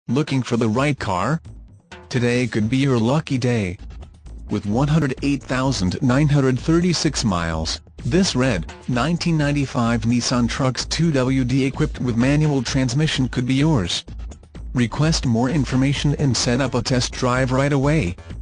Looking for the right car? Today could be your lucky day. With 108,936 miles, this red, 1995 Nissan Trucks 2WD equipped with manual transmission could be yours. Request more information and set up a test drive right away.